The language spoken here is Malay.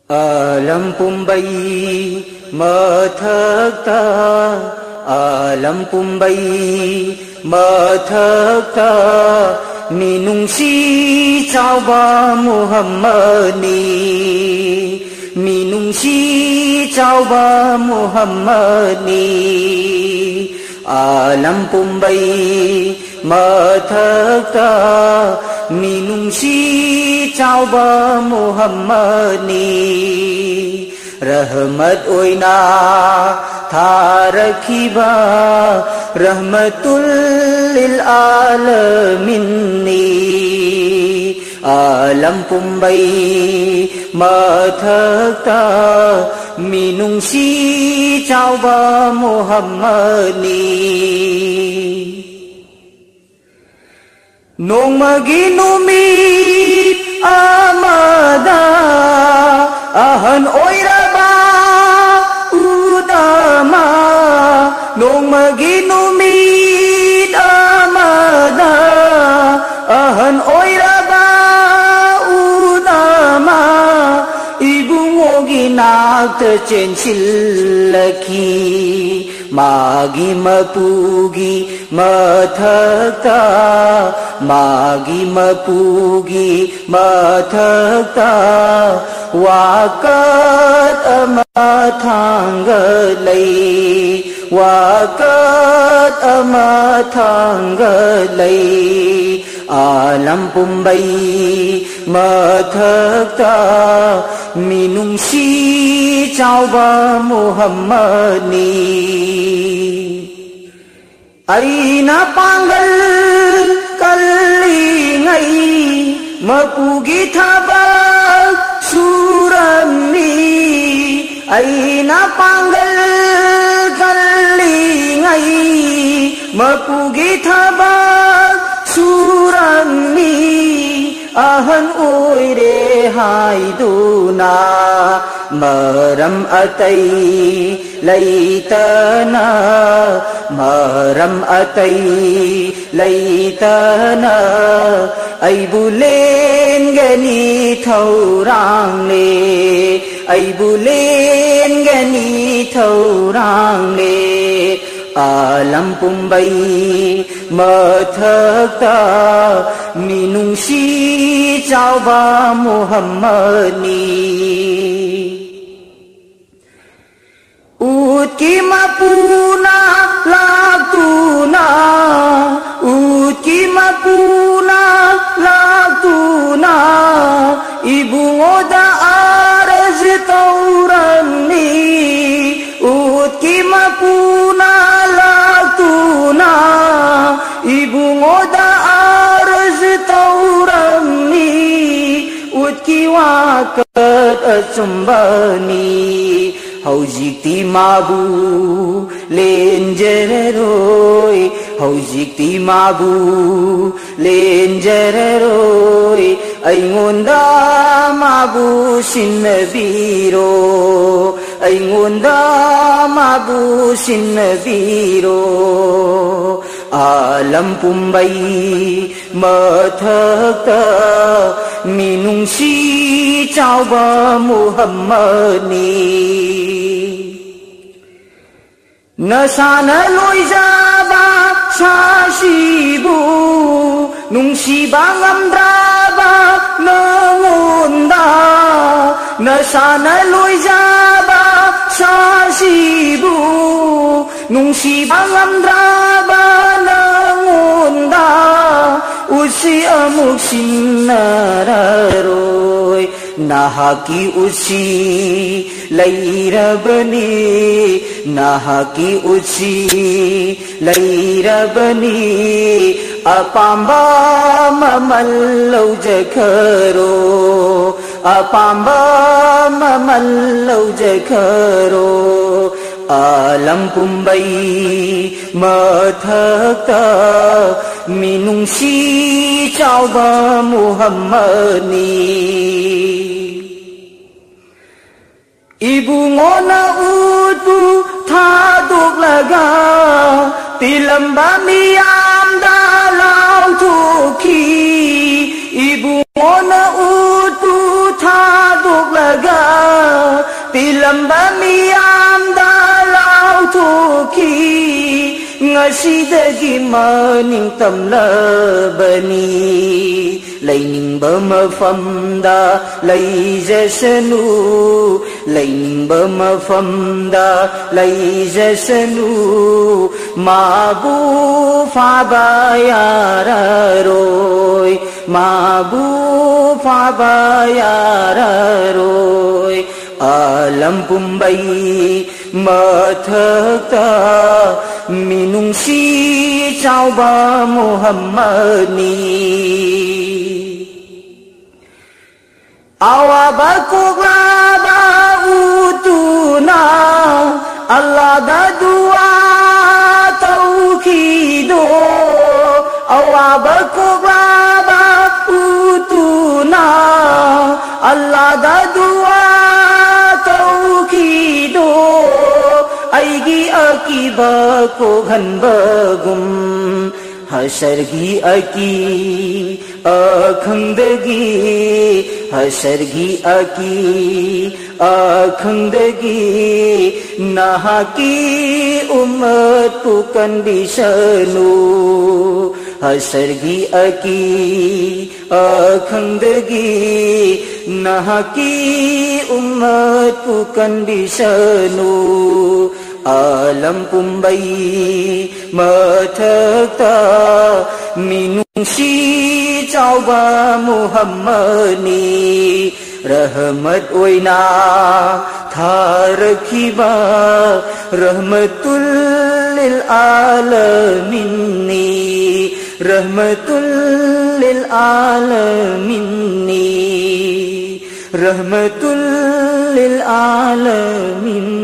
Alam pumbay mathakta, alam pumbay mathakta, minungsi chawba Muhammadi, minungsi chawba Muhammadi. Alam pumbay mathakta, minungsi chawba Muhammadi. Rahmat oina tharakhiba, rahmatul lil alaminni. Alam pumbay mathakta, minungsi chawba Muhammadi. Nong maginumit amada, ahan oiraba utama. Nong maginumit amada, ahan oiraba utama. Ibungo ginagtacensilaki, magi mapugi mathakta, magi mapugi mathakta. Wakat amatanggalay, wakat amatanggalay. Alam pumbay mathakta, minungsi chawba Muhammadi. Aina panggal kalingay, mapugi thabag surami. Aina panggal kalingay, mapugi thabag surami. Ahan oire haiduna, maram atay laytana, maram atay laytana. Ay bulen gani thaurang le, ay bulen gani thaurang le. Alam pumbay mathakta, minungsi chawba Muhammadi. Utki mapuna laktuna, utki mapuna laktuna. Ibu ngoda araz taurani, utki mapuna laktuna. Ibu ngoda araz taurani, utki wakat acumbani. Haujikti mabu lenjeroy, haujikti mabu lenjeroy. Aingonda mabu sinabiro, aingonda mabu sinabiro. Alam pumbay mathakta, minungsi chawba Muhammadi. Nasana loizaba sasibu, nungsiba ngamdraba nangunda. Nasana loizaba sasibu, nungsiba ngamdraba nangunda. Usi amuk sinararoy, nahaki usi lairabani, nahaki usi lairabani. Apamba mamallaw jakaro, apamba mamallaw jakaro. Alam pumbay mathakta, minungsi chawba Muhammadi. Ibu ngona utu thaduk laga, tilamba miyam dalau tuki. Ibu ngona utu thaduk laga, ꯇꯤꯜꯂꯝꯕ ꯃꯤꯌꯥꯝꯗ ꯂꯥꯎꯊꯣꯛꯈꯤ ꯉꯁꯤꯗꯒꯤ ꯃꯅꯤꯡ ꯇꯝꯂꯕꯅꯤ ꯂꯩꯅꯤꯡꯕ ꯃꯐꯝꯗ ꯂꯩꯖꯁꯅꯨ ꯂꯩꯅꯤꯡꯕ ꯃꯐꯝꯗ ꯂꯩꯖꯁꯅꯨ 마부 파바야라로이 마부 파바야라로이 alam pumbai mathakta minungsi chauba muhammadi awabakugaba utuna Allah da dua tauhido awabakugaba utuna Allah da dua tauhido aigi akiba ko ghanbagum हशर की अकी अखंदगी हशर की अकी अखंदगी नहा की उम्मत को कंडीशनु हशर की अकी अखंदगी नहा की उम्मत को कंडीशनु alam pumbai mathakta minungsi chauba muhammadi rahmat oina tharakhiba rahmatul lil alamin rahmatul lil alamin rahmatul lil alamin